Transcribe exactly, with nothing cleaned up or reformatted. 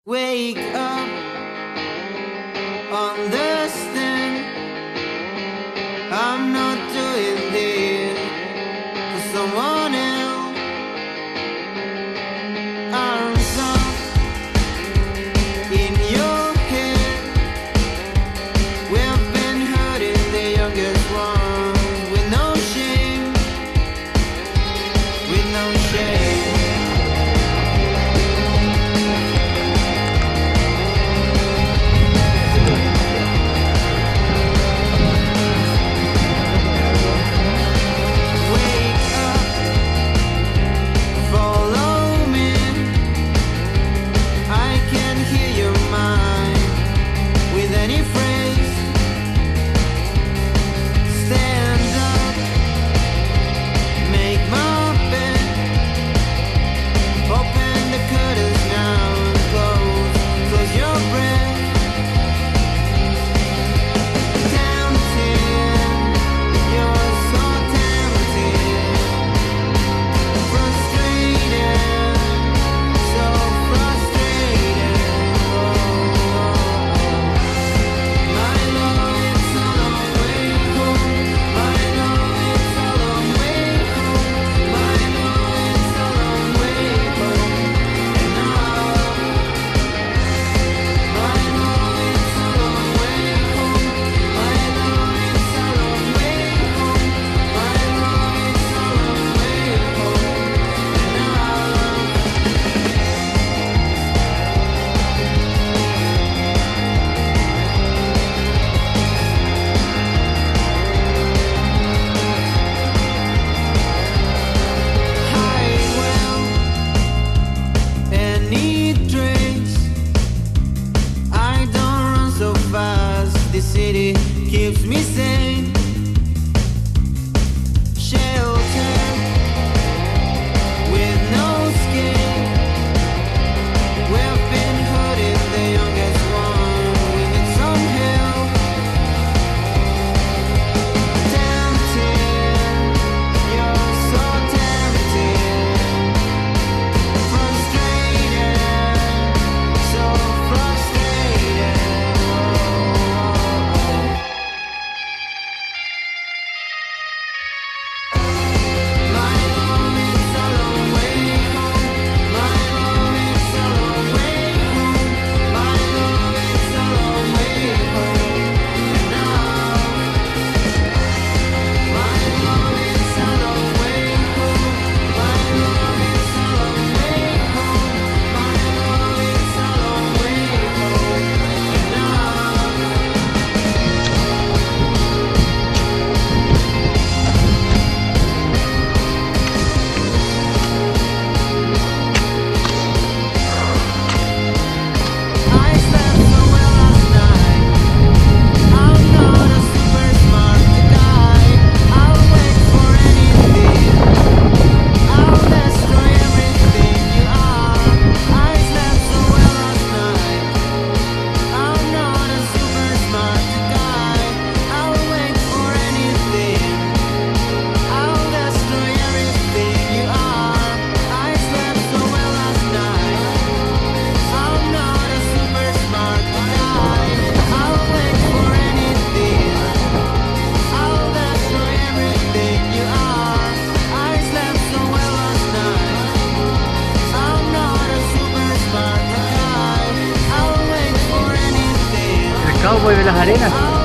Wake up, understand. I'm not doing this for someone else. Arms up in your head. We've been hurting the youngest one with no shame, with no shame. City keeps me sane. Shelter with no skin. We've been hurting the youngest one. We need some help. Tempted, you're so tempted. Frustrated, so frustrated. Cowboy de las arenas.